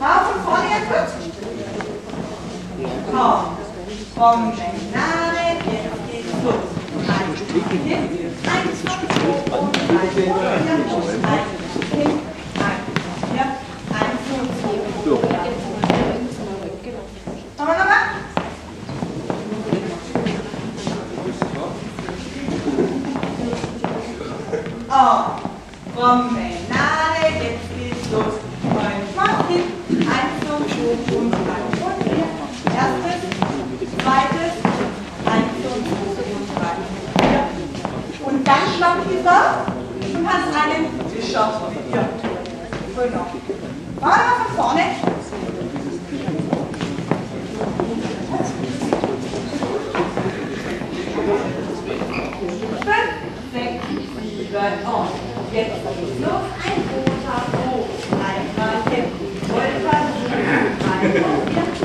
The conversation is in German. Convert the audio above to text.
Auf und vorne jetzt kurz. Komm. Promenade, jetzt geht's los. 1, 2, 3, 4 und 3, 4, 1, 2, 3. Nochmal. Oh, Promenade, jetzt geht's los. 1, 2, 3 und 4. Erstes, zweites, 1 und 2 und 3. Und dann stopp wieder und hast einen Wischer. Ja. Genau. Warte mal von vorne. 5, 6, 7 und jetzt geht's los. Ein roter hoch, einmal hin, Wolfer, 3 und 4.